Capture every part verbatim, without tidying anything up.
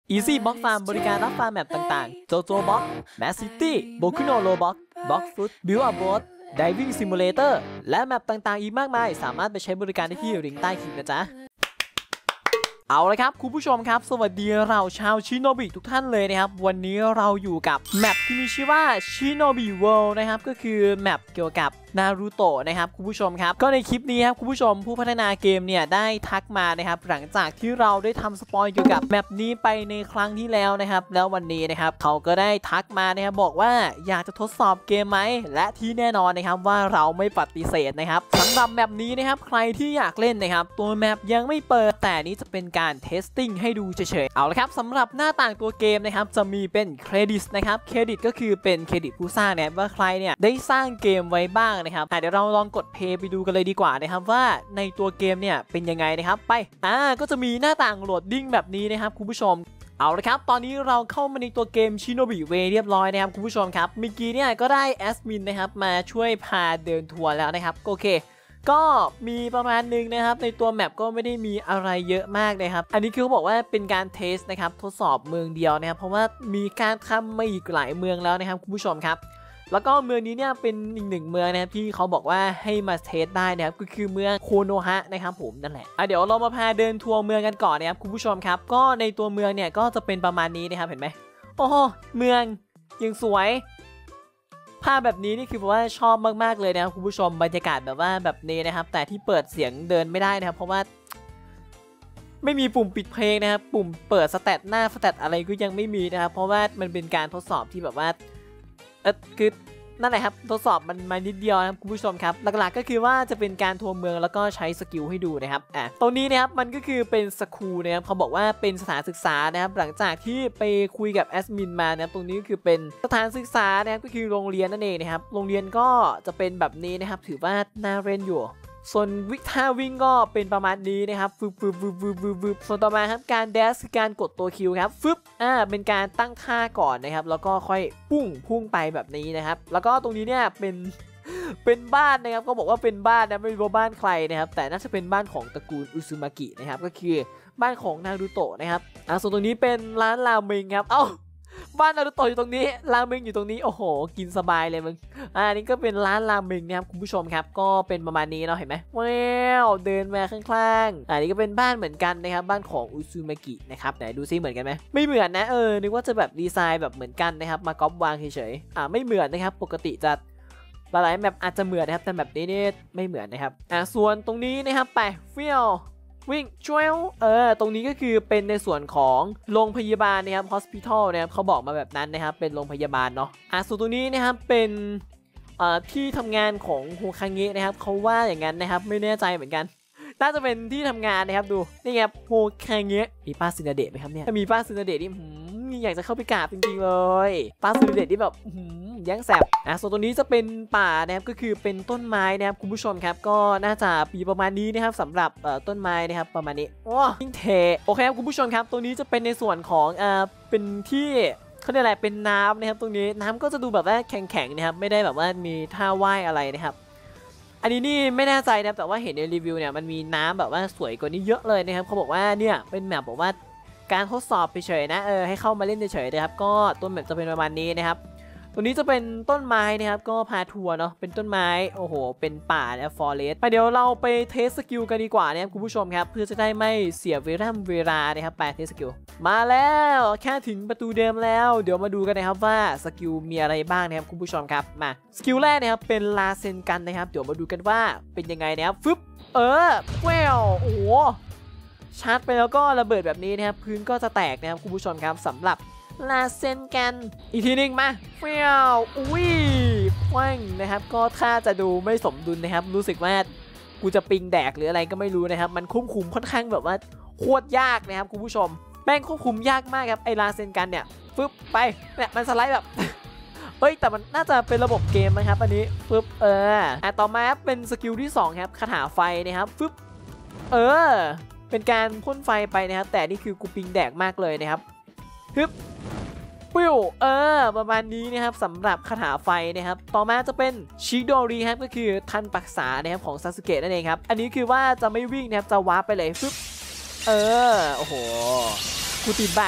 Easy Block Farm บริการรับฟาร์มแมปต่างๆ JoJo Block Mad City Boku no Roblox Block Fruit Build a Boat Diving Simulator และแมปต่างๆอีกมากมายสามารถไปใช้บริการได้ที่ลิงก์ใต้คลิปนะจ๊ะเอาละครับคุณผู้ชมครับสวัสดีเราชาวชิโนบิทุกท่านเลยนะครับวันนี้เราอยู่กับแมปที่มีชื่อว่าชิโนบิเวิลด์นะครับก็คือแมปเกี่ยวกับนารูโตะนะครับคุณผู้ชมครับก็ในคลิปนี้ครับคุณผู้ชมผู้พัฒนาเกมเนี่ยได้ทักมานะครับหลังจากที่เราได้ทำสปอยเกี่ยวกับแมปนี้ไปในครั้งที่แล้วนะครับแล้ววันนี้นะครับเขาก็ได้ทักมานะครับบอกว่าอยากจะทดสอบเกมไหมและที่แน่นอนนะครับว่าเราไม่ปฏิเสธนะครับสำหรับแมปนี้นะครับใครที่อยากเล่นนะครับตัวแมปยังไม่เปิดแต่นี้จะเป็นการเทสติ้งให้ดูเฉยๆเอาละครับสำหรับหน้าต่างตัวเกมนะครับจะมีเป็นเครดิตนะครับเครดิตก็คือเป็นเครดิตผู้สร้างเนี่ยว่าใครเนี่ยได้สร้างเกมไว้บ้างนะครับเดี๋ยวเราลองกดเพย์ไปดูกันเลยดีกว่านะครับว่าในตัวเกมเนี่ยเป็นยังไงนะครับไปอ่าก็จะมีหน้าต่างโหลดดิ้งแบบนี้นะครับคุณผู้ชมเอาละครับตอนนี้เราเข้ามาในตัวเกมชิโนบิเวเรียบร้อยนะครับคุณผู้ชมครับเมื่อกี้เนี่ยก็ได้แอดมินนะครับมาช่วยพาเดินทัวร์แล้วนะครับโอเคก็มีประมาณนึงนะครับในตัวแมปก็ไม่ได้มีอะไรเยอะมากนะครับอันนี้คือเขาบอกว่าเป็นการเทสนะครับทดสอบเมืองเดียวนะครับเพราะว่ามีการทำมาอีกหลายเมืองแล้วนะครับคุณผู้ชมครับแล้วก็เมืองนี้เนี่ยเป็นอีกหนึ่งเมืองนะครับที่เขาบอกว่าให้มาเทสได้นะครับก็คือเมืองโคโนฮะนะครับผมนั่นแหละอ่ะเดี๋ยวเรามาพาเดินทัวร์เมืองกันก่อนนะครับคุณผู้ชมครับก็ในตัวเมืองเนี่ยก็จะเป็นประมาณนี้นะครับเห็นไหมโอ้โหเมืองยังสวยภาพแบบนี้นี่คือว่าชอบมากๆเลยนะครับคุณผู้ชมบรรยากาศแบบว่าแบบนี้นะครับแต่ที่เปิดเสียงเดินไม่ได้นะครับเพราะว่าไม่มีปุ่มปิดเพลงนะครับปุ่มเปิดสแตทหน้าสแตทอะไรก็ยังไม่มีนะครับเพราะว่ามันเป็นการทดสอบที่แบบว่าเออคือนั่นแหละครับทดสอบมันมานิดเดียวนะครับคุณผู้ชมครับหลักๆก็คือว่าจะเป็นการทัวร์เมืองแล้วก็ใช้สกิลให้ดูนะครับอ่ะตรงนี้นะครับมันก็คือเป็นสคูลนะครับเขาบอกว่าเป็นสถานศึกษานะครับหลังจากที่ไปคุยกับแอดมินมานะครับตรงนี้ก็คือเป็นสถานศึกษานะครับก็คือโรงเรียนนั่นเองนะครับโรงเรียนก็จะเป็นแบบนี้นะครับถือว่าน่าเล่นอยู่ส่วนวิท่าวิ่งก็เป็นประมาณนี้นะครับฟึบฟึบฟึบฟึบฟึบฟึบส่วนต่อมาครับการแดชคือการกดตัวคิวครับฟึบอ่าเป็นการตั้งท่าก่อนนะครับแล้วก็ค่อยพุ่งพุ่งไปแบบนี้นะครับแล้วก็ตรงนี้เนี่ยเป็นเป็นบ้านนะครับก็บอกว่าเป็นบ้านนะไม่รู้ว่าบ้านใครนะครับแต่น่าจะเป็นบ้านของตระกูลอุซุมากินะครับก็คือบ้านของนารูโตะนะครับอ่าส่วนตรงนี้เป็นร้านราเมงครับเอ้าบ้านนารูโตะอยู่ตรงนี้ราเมงอยู่ตรงนี้โอ้โหกินสบายเลยมึงอ่านี่ก็เป็นร้านราเมงนะครับคุณผู้ชมครับก็เป็นประมาณนี้เนาะเห็นไหมว้าวเดินมาข้างๆอ่านี่ก็เป็นบ้านเหมือนกันนะครับบ้านของอุซุมากินะครับไหนดูซิเหมือนกันไหมไม่เหมือนนะเออนึกว่าจะแบบดีไซน์แบบเหมือนกันนะครับมาก๊อปวางเฉยๆอ่าไม่เหมือนนะครับปกติจะหลายๆแบบอาจจะเหมือนนะครับแต่แบบนี้นี่ไม่เหมือนนะครับอ่าส่วนตรงนี้นะครับไปเฟี้ยววิ่งช่วยเออตรงนี้ก็คือเป็นในส่วนของโรงพยาบาลนะครับ hospital นะครับเขาบอกมาแบบนั้นนะครับเป็นโรงพยาบาลเนาะอ่ะส่วนตรงนี้นะครับเป็นเอ่อที่ทำงานของโฮคาเงะนะครับเขาว่าอย่างนั้นนะครับไม่แน่ใจเหมือนกันน่าจะเป็นที่ทำงานนะครับดูนี่ครับโฮคาเงะมีป้าซินาเดะไหมครับเนี่ยถ้ามีป้าซินาเดะนี่อยากจะเข้าไปกราบจริงๆเลยป้าซินาเดะที่แบบแย่งแสบอ่ะส่วนตรงนี้จะเป็นป่านะครับก็คือเป็นต้นไม้นะครับคุณผู้ชมครับก็น่าจะปีประมาณนี้นะครับสำหรับเอ่อต้นไม้นะครับประมาณนี้โอ้ยิ่งเทโอเคครับคุณผู้ชมครับตรงนี้จะเป็นในส่วนของเอ่อเป็นที่เขาเรียกอะไรเป็นน้ำนะครับตรงนี้น้ำก็จะดูแบบว่าแข็งๆนะครับไม่ได้แบบว่ามีท่าว่ายอะไรนะครับอันนี้นี่ไม่แน่ใจนะแต่ว่าเห็นในรีวิวเนี่ยมันมีน้ำแบบว่าสวยกว่านี้เยอะเลยนะครับเขาบอกว่าเนี่ยเป็นแมปบอกว่าการทดสอบไปเฉยนะเออให้เข้ามาเล่นเฉยๆนะครับก็ต้นแมปจะเป็นประมาณนี้นะครับตรงนี้จะเป็นต้นไม้นะครับก็พาทัวร์เนาะเป็นต้นไม้โอ้โหเป็นป่านะฟอเรสต์ไปเดี๋ยวเราไปเทสสกิลกันดีกว่านะครับคุณผู้ชมครับเพื่อจะได้ไม่เสียเวลาเวลานะครับไปเทสสกิลมาแล้วแค่ถึงประตูเดิมแล้วเดี๋ยวมาดูกันนะครับว่าสกิลมีอะไรบ้างนะครับคุณผู้ชมครับมาสกิลแรกนะครับเป็นลาเซนกันนะครับเดี๋ยวมาดูกันว่าเป็นยังไงนะครับฟึบเออแววโอ้โหชาร์จไปแล้วก็ระเบิดแบบนี้นะครับพื้นก็จะแตกนะครับคุณผู้ชมครับสำหรับลาเซนกันอีกทีนึงมาเฟี้ยวอุ้ยคว้างนะครับก็ถ้าจะดูไม่สมดุลนะครับรู้สึกว่ากูจะปิงแดกหรืออะไรก็ไม่รู้นะครับมันควบคุมค่อนข้างแบบว่าโคตรยากนะครับคุณผู้ชมแม่งควบคุมยากมากครับไอลาเซนกันเนี่ยฟึบไปเนี่ยมันสไลด์แบบเฮ้ยแต่มันน่าจะเป็นระบบเกมนะครับอันนี้ฟึบเอออ่ะต่อมาเป็นสกิลที่สองครับคาถาไฟนะครับฟึบเออเป็นการพ่นไฟไปนะครับแต่นี่คือกูปิงแดกมากเลยนะครับฮึบปิวเออประมาณนี้นะครับสำหรับคาถาไฟนะครับต่อมาจะเป็นชิโดริครับก็คือทันปรักษานะครับของซาสึเกะนั่นเองครับอันนี้คือว่าจะไม่วิ่งนะครับจะวาร์ปไปเลยฟึบเออโอ้โหกูติดบัก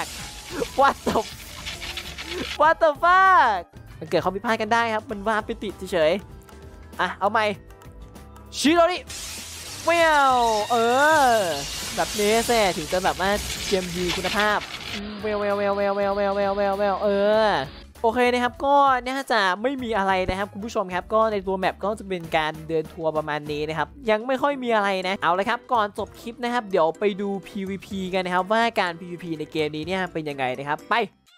What the What the fuck มันเกิดความผิดพลาดกันได้ครับมันวาร์ปไปติดเฉยๆอ่ะเอาใหม่ชิโร่ดิเวลเออแบบนี้แซ่ถึงจะแบบว่าเกมดีคุณภาพเวลเวลเวลเวลเวลเวลเวลเวลเวลเออโอเคนะครับก็น่าจะไม่มีอะไรนะครับคุณผู้ชมครับก็ในตัวแมปก็จะเป็นการเดินทัวร์ประมาณนี้นะครับยังไม่ค่อยมีอะไรนะเอาเลยครับก่อนจบคลิปนะครับเดี๋ยวไปดู พี วี พี กันนะครับว่าการ พี วี พี ในเกมนี้เนี่ยเป็นยังไงนะครับไป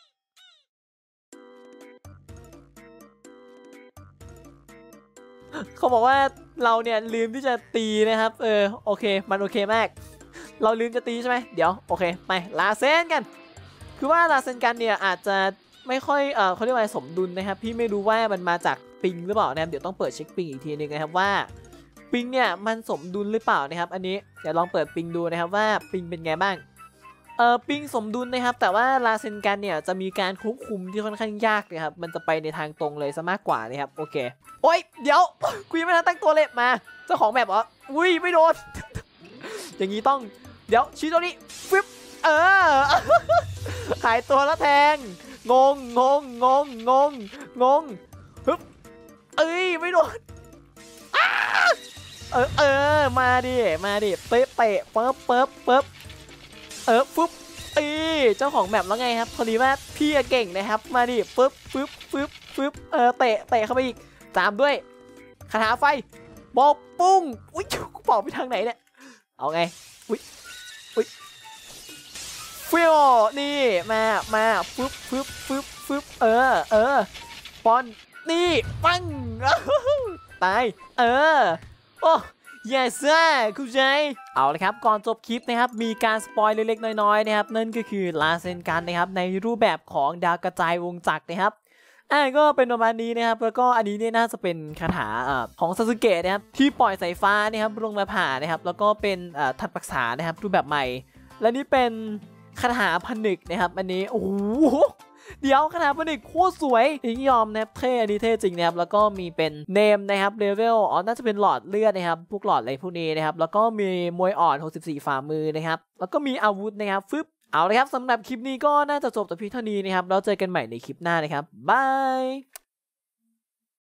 เขาบอกว่าเราเนี่ยลืมที่จะตีนะครับเออโอเคมันโอเคมากเราลืมจะตีใช่ไหมเดี๋ยวโอเคไปลาเซนกันคือว่าลาเซนกันเนี่ยอาจจะไม่ค่อยเออเขาเรียกว่าสมดุลนะครับพี่ไม่รู้ว่ามันมาจากปิงหรือเปล่านะครับเดี๋ยวต้องเปิดเช็คปิงอีกทีนึงนะครับว่าปิงเนี่ยมันสมดุลหรือเปล่านะครับอันนี้เดี๋ยวลองเปิดปิงดูนะครับว่าปิงเป็นไงบ้างเออปิงสมดุลนะครับแต่ว่าลาเซนกันเนี่ยจะมีการควบคุมที่ค่อนข้างยากนะครับมันจะไปในทางตรงเลยซะมากกว่านะครับโอเคโอ้ยเดี๋ยวคุยไม่ทันตั้งตัวเลยมาเจ้าของแบบเหรออุ้ยไม่โดน อย่างนี้ต้องเดี๋ยวชี้ตัวนี้ฟึบเออ หายตัวแล้วแทงงงงงงงงงงงฮึบเอ้ยไม่โดนเออเออมาดิมาดิเตะเตะเปิ๊บเปิ๊บเปิ๊บเออฟึบอีเจ้าของแบบแล้วไงครับพอดีว่าพี่เก่งนะครับมาดิปึ๊บปึ๊บปึ๊บปึ๊บเออเตะเตะเข้าไปอีกตามด้วยคาถาไฟบอลปุ้งอุ้ยกูบอกไปทางไหนเนี่ยเอาไงอุ้ยอุ้ยฟิวนี่มามาฟึบฟึบฟึบฟึบเออเออปอนนี่ปังตายเออโอ้ยาซ่าคุณใจเอาเลยครับก่อนจบคลิปนะครับมีการสปอยเล็กๆน้อยๆนะครับนั่นก็คือลาเซนกันนะครับในรูปแบบของดาวกระจายวงจักรนะครับอ่าก็เป็นประมาณนี้นะครับแล้วก็อันนี้เนี่ยน่าจะเป็นคาถาอ่าของซาสึเกะนะครับที่ปล่อยสายฟ้านะครับลงมาผ่านะครับแล้วก็เป็นอ่าทัดปรักษานะครับรูปแบบใหม่และนี่เป็นคาถาผนึกนะครับอันนี้โอ้โหเดี๋ยวคาถาผนึกโคตรสวยอิงยอมนะครับเท่อันนี้เท่จริงนะครับแล้วก็มีเป็นเนมนะครับเลเวลอ๋อน่าจะเป็นหลอดเลือดนะครับพวกหลอดอะไรพวกนี้นะครับแล้วก็มีมวยอ่อนหกสิบสี่ฝ่ามือนะครับแล้วก็มีอาวุธนะครับฟึบเอาเลยครับสำหรับคลิปนี้ก็น่าจะจบแต่เพียงเท่านี้นะครับแล้วเจอกันใหม่ในคลิปหน้านะครับบาย